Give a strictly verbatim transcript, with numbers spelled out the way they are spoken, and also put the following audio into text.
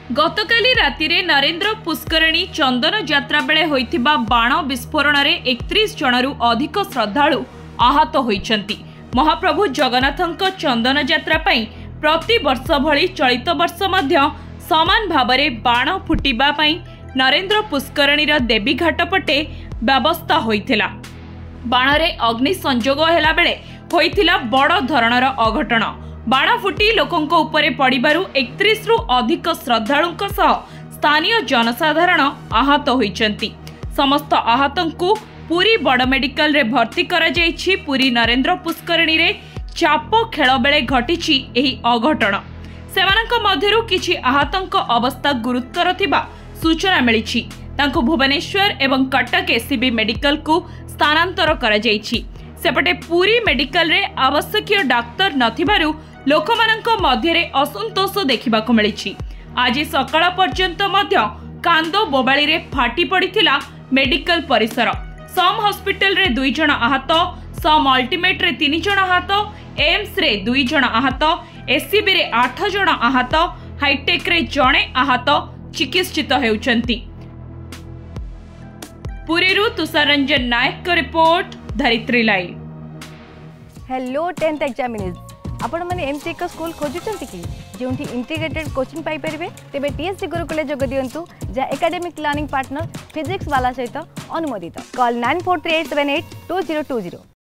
गतकाली रातिरे नरेंद्र पुष्करणी चंदन यात्रा बेले होइथिबा बाण विस्फोरण रे एकतीस जनरु अधिक श्रद्धालु आहत होइछंती। महाप्रभु जगन्नाथक चंदन यात्रा पई प्रति वर्ष भली चलित वर्ष मध्य समान भावरे बाण फुटिबा पई नरेंद्र पुष्करणीर देवी घाट पटे व्यवस्था होइथिला। बाण रे अग्नि संजोग हेला बेले होइथिला बड़ धरणर अघटन। बाण फुटी लोकंक उपरे पड़िबारु एकतीस रु अधिक श्रद्धालुंक सह स्थानीय जनसाधारण आहत होइचंती। समस्त आहतंकु पुरी बड़ मेडिकल रे भर्ती करा जायछि। पुरी नरेंद्र पुष्करणी रे चाप खेल बेले घटिछि एही अघटन। सेमानंक मध्यरु किछि आहतंक अवस्था गुरुतर थिबा सूचना मिलिछि। तांको भुवनेश्वर एवं कटक एसीबी मेडिकल को स्थानांतर करा जायछि। सेपटे पुरी मेडिकल रे आवश्यक डाक्तर नथिबारु लोकमानंक मध्यरे असंतोष देखिबाको मिलिछि। आज सकाळ पर्यंत मध्य कांदो बोबाळी रे फाटी पड़िथिला मेडिकल परिसर। सम हॉस्पिटल रे दुई जण आहत, सम अल्टीमेट रे तीन जण आहत, एम्स रे दुई जण आहत, एसीबी रे आठ जण आहत, हाईटेक रे जणे आहत चिकित्सित हेउचंती। पुरीरु तुषार रंजन नायक को report, Dharitri live. Hello tenth examinees, आपण माने एमती एक स्कूल खोजुचंती कि जोंठी इंटीग्रेटेड कोचिंग पाई परिबे तेबे टीएससी गुरुकुले जोग दियंतु जा एकेडमिक लर्निंग पार्टनर फिजिक्स वाला सहित अनुमोदित। Call nine four three eight seven eight two zero two zero.